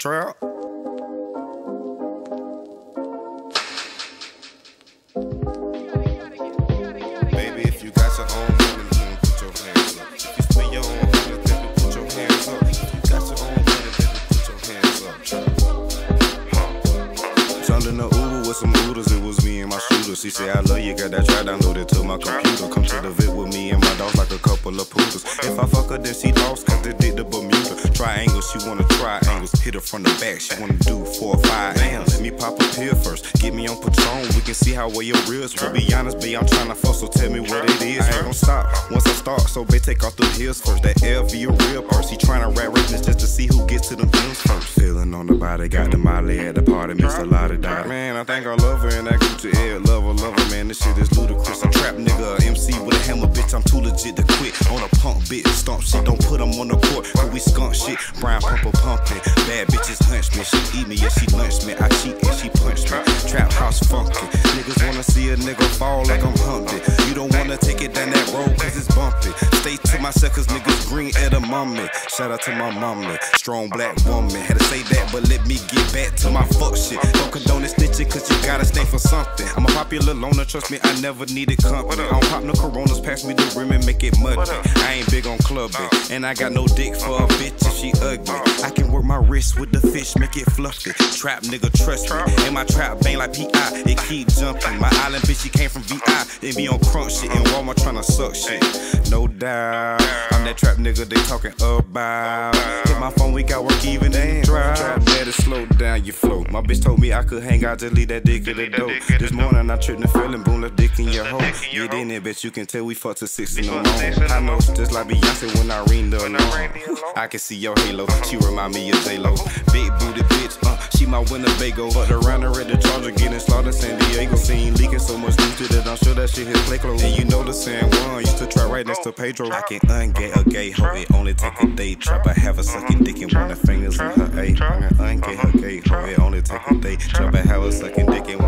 trap. Baby, if you got your own money, then put your hands up. If you spend your own money, then put your hands up. If you got your own money, then put your hands up. Jumped in the Uber with some Oodles, it was me and my shooter. She said, I love you, got that trap downloaded to my computer. Come to the Vic with me and my dogs like a couple of poodles. If I fuck her, then she lost, cause they did the Bermuda. Triangle, she wanna triangles. Hit her from the back, she wanna do 4 or 5. Damn, let me pop a pill first. Get me on Patron, we can see how well your ribs will. Be honest, babe, I'm tryna fuck, so tell me what it is. I ain't gon' stop once I start, so babe, take off the heels first. That LV a real purse. He tryna rap rapist just to see who gets to them films first. Feeling on the body, got the Molly at the party, mixed a lot of dot. Man, I think I love her and that Gucci Ed, love her, man, this shit is ludicrous. I'm trap nigga, a MC with a hammer, bitch, I'm too legit to quit. On a pump, bitch, stomp shit, don't put them on the court, cause we skunk shit. Brown pumper pumping, bad bitches hunch me. She eat me, yeah, she lunch me. I cheat and she punch me. Trap house funky, niggas wanna see a nigga fall like I'm Humpty. You don't wanna take it down that road cause it's bumpy. Stay to myself cause niggas green at a mummy. Shout out to my mommy, strong black woman. Had to say that, but let me get back to my fuck shit. Don't condone this snitching cause you gotta stay for something. I'm a popular loner, trust me, I never needed company. I don't pop no Coronas, pass me the rim and make it muddy. I ain't big on clubbing, and I got no dick for a bitch if she ugly. I can work my wrist with the fish, make it fluffy. Trap nigga, trust me, and my trap bang like P.I. It keep jumping. My island bitch, she came from V.I. They be on crunk shit, and Walmart tryna suck shit. No doubt, I'm that trap nigga they talking about. Hit my phone, we got work even and drive. Trap better slow down your flow. My bitch told me I could hang out, just leave that dick at the door. This morning I tripped and fell and boom, left dick in your hole. Get in there, bitch, you can tell we fucked till 6 in the morning. I know, just like Beyonce when I ring the alarm. I can see your halo, she remind me of J-Lo. Big booty bitch, she my Winnebago. But around her at the Charger, getting slaughtered San Diego. Seen leaking so much news that I'm sure that shit his play close. And you know the San Juan used to try right next to Pedro. I can ungay a gay hoe, it only take a day. Trap, I have a sucking dick and one of the fingers in her A. I can ungay her gay hoe, it only take a day. Trap, I have a sucking dick and